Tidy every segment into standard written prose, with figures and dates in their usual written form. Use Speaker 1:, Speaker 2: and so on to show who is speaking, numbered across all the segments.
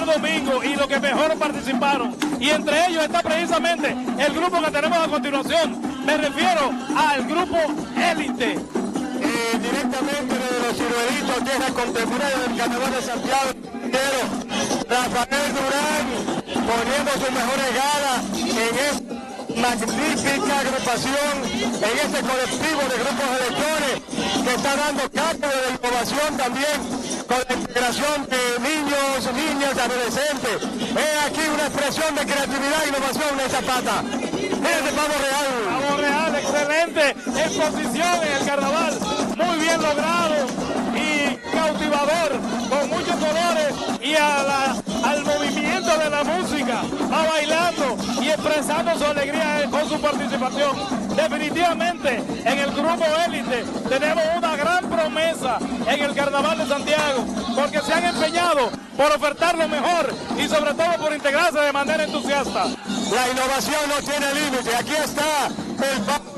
Speaker 1: primer domingo y los que mejor participaron. Y entre ellos está precisamente el grupo que tenemos a continuación. Me refiero al grupo Élite.
Speaker 2: Directamente de los ciruelitos, que es la contemporánea del Carnaval de Santiago. Rafael Durán poniendo sus mejores galas en esta magnífica agrupación, en este colectivo de grupos de lectores que está dando cátedra de innovación también con la integración de niños, niñas, adolescentes. Es aquí una expresión de creatividad e innovación en Zapata. Es de Pavo Real.
Speaker 1: Pavo Real, excelente exposición en el carnaval, muy bien logrado y cautivador, con muchos colores y al movimiento de la música, va bailando y expresando su alegría con su participación. Definitivamente en el grupo Élite tenemos una gran promesa en el Carnaval de Santiago, porque se han empeñado por ofertar lo mejor y sobre todo por integrarse de manera entusiasta.
Speaker 2: La innovación no tiene límite. Aquí está el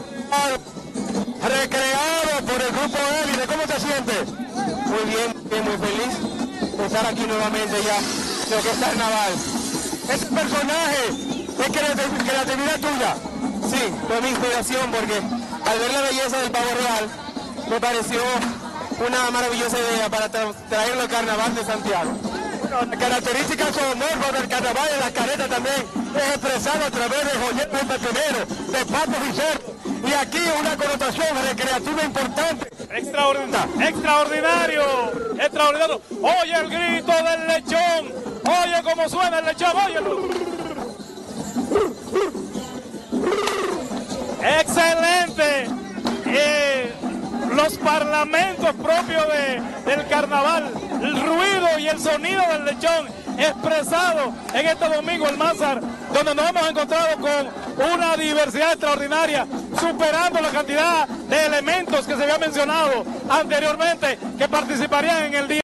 Speaker 2: recreado por el grupo Élite. ¿Cómo te sientes?
Speaker 3: Muy bien, muy feliz de estar aquí nuevamente ya, lo que es carnaval.
Speaker 2: Ese personaje es creatividad tuya.
Speaker 3: Sí, fue mi inspiración porque al ver la belleza del Pavo Real me pareció una maravillosa idea para traerlo al Carnaval de Santiago.
Speaker 2: La característica zoomorfo del carnaval y la careta también es expresado a través de joyeros y patineros, de patos y cerdos. Y aquí una connotación recreativa importante.
Speaker 1: Extraordinario. Oye el grito del lechón. Oye cómo suena el lechón. Óyelo. Excelente. Los parlamentos propios del carnaval, el ruido y el sonido del lechón expresado en este domingo el Mázar, donde nos hemos encontrado con una diversidad extraordinaria, superando la cantidad de elementos que se había mencionado anteriormente que participarían en el día.